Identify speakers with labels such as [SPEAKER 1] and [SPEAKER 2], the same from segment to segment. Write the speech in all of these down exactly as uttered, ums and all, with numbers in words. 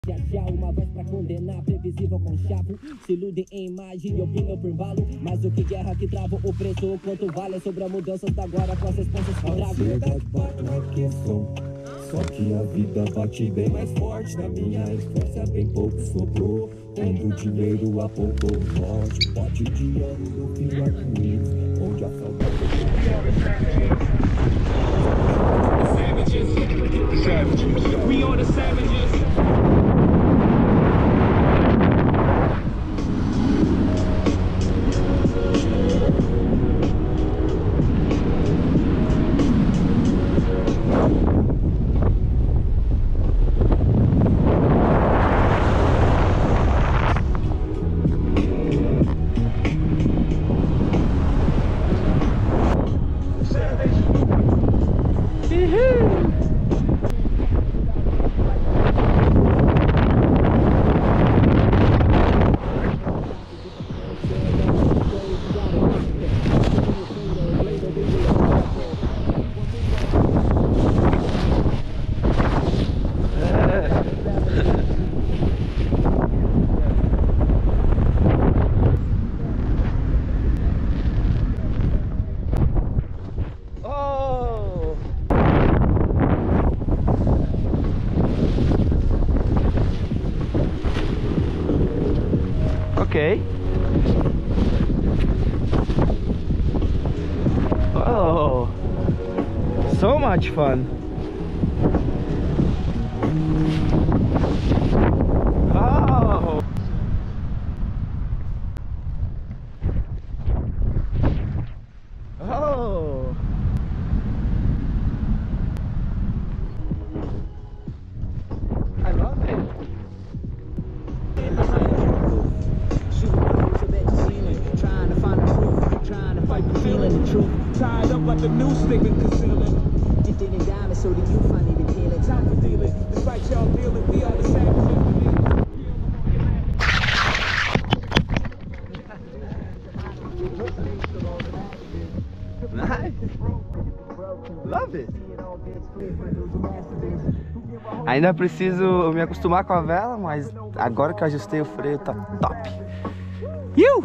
[SPEAKER 1] Já uma voz pra condenar, previsível com chavo. Se iludem em imagem e opinam por valo. Mas o que guerra que trava o preço, quanto vale sobre a mudança da agora com as respostas que trago.
[SPEAKER 2] Ansiedade bate na questão, só que a vida bate bem mais forte. Na minha infância bem pouco sobrou, quando o dinheiro apontou o norte. Pote de ano do fim arco-íris, onde a saudade
[SPEAKER 3] Savages. We are the savages.
[SPEAKER 4] Okay. Oh, so much fun. Oh. Oh. I love it.
[SPEAKER 3] Tied up like the new stick and concealing.
[SPEAKER 1] Dipped in a diamond, so do you find it appealing?
[SPEAKER 3] Time for dealing. Despite y'all dealing, we are the savages.
[SPEAKER 4] Nice. Love it. Ainda preciso me acostumar com a vela, mas agora que eu ajustei o freio tá top. You!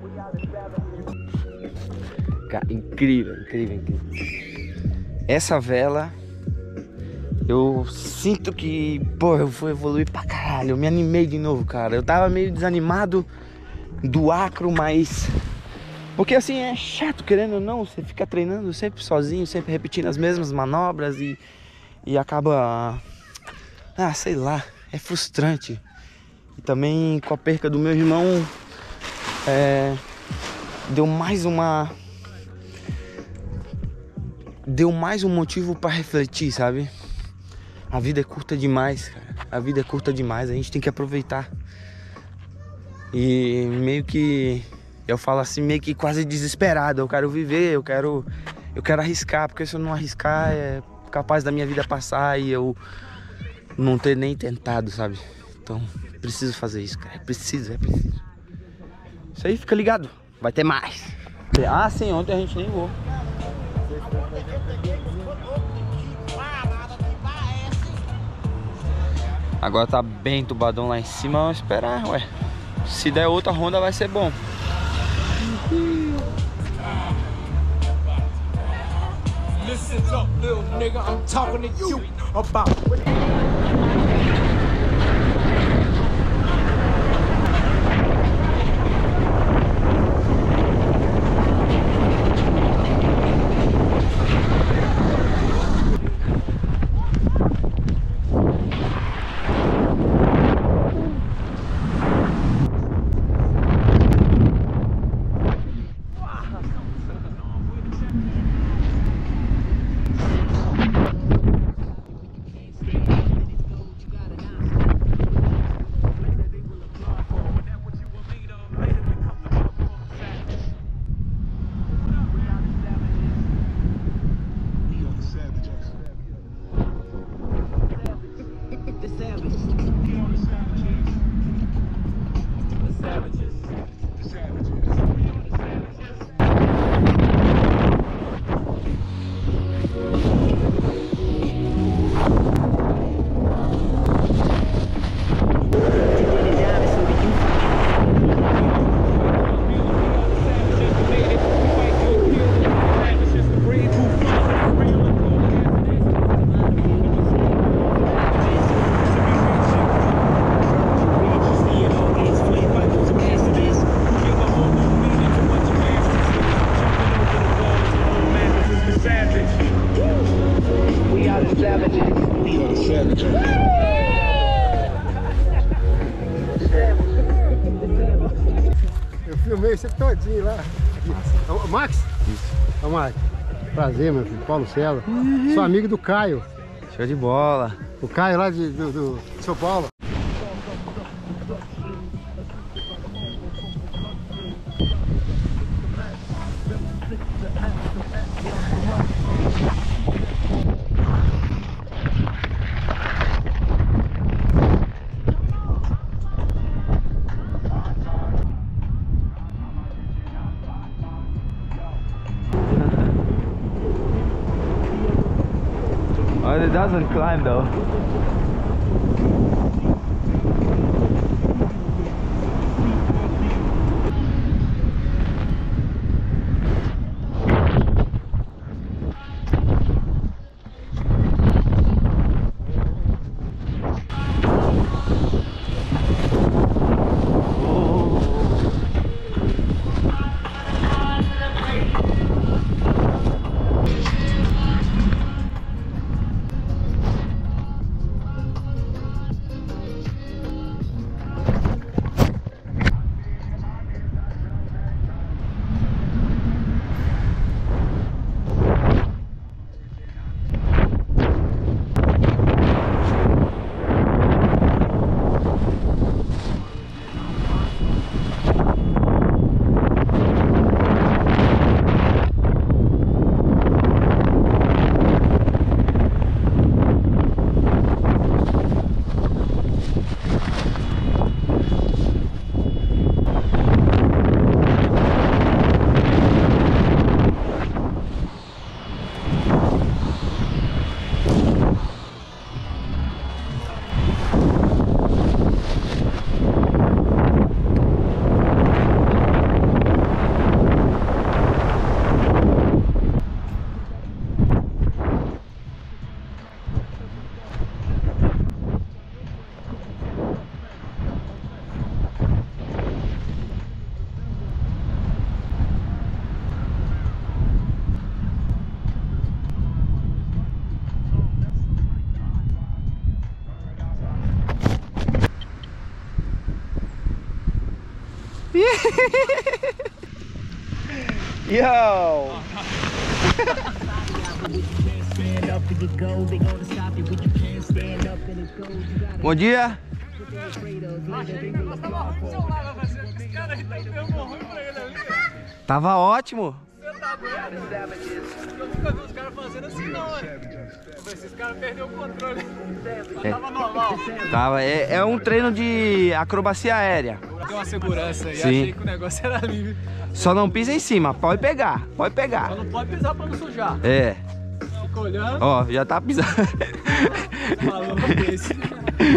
[SPEAKER 4] Cara, incrível, incrível, incrível. Essa vela, eu sinto que, pô, eu vou evoluir pra caralho. Eu me animei de novo, cara. Eu tava meio desanimado do acro, mas... Porque assim, é chato, querendo ou não, você fica treinando sempre sozinho, sempre repetindo as mesmas manobras e, e acaba... Ah, sei lá, é frustrante. E também com a perca do meu irmão, é, deu mais uma... Deu mais um motivo pra refletir, sabe? A vida é curta demais, cara. A vida é curta demais, a gente tem que aproveitar. E meio que... Eu falo assim, meio que quase desesperado. Eu quero viver, eu quero... Eu quero arriscar, porque se eu não arriscar, é capaz da minha vida passar e eu não ter nem tentado, sabe? Então, preciso fazer isso, cara. É preciso, é preciso. Isso aí, fica ligado. Vai ter mais. Ah, sim, ontem a gente nem voou. Agora tá bem tubadão lá em cima, vamos esperar, ué. Se der outra ronda vai ser bom.
[SPEAKER 3] Listen up, little nigga, I'm talking to you about...
[SPEAKER 5] acompanhei você todinho lá. É o Max? Isso. É o Max. Prazer, meu filho. Paulo Celo. Uhum. Sou amigo do Caio.
[SPEAKER 4] Show de bola.
[SPEAKER 5] O Caio lá de, do, do São Paulo.
[SPEAKER 4] Oh, it doesn't climb though. Yo! Bom dia! Tava ótimo!
[SPEAKER 6] Eu nunca vi os caras fazendo assim não, mano. Esses caras perderam o controle.
[SPEAKER 4] É.
[SPEAKER 6] Tava normal.
[SPEAKER 4] Tava, é, é um treino de acrobacia aérea.
[SPEAKER 6] Deu uma segurança e
[SPEAKER 4] Sim.
[SPEAKER 6] achei que o negócio era livre.
[SPEAKER 4] Só não pisa em cima, pode pegar, pode pegar.
[SPEAKER 6] Só não pode pisar pra não sujar.
[SPEAKER 4] É.
[SPEAKER 6] Fica olhando.
[SPEAKER 4] Ó, já tá pisando.
[SPEAKER 6] Falou desse.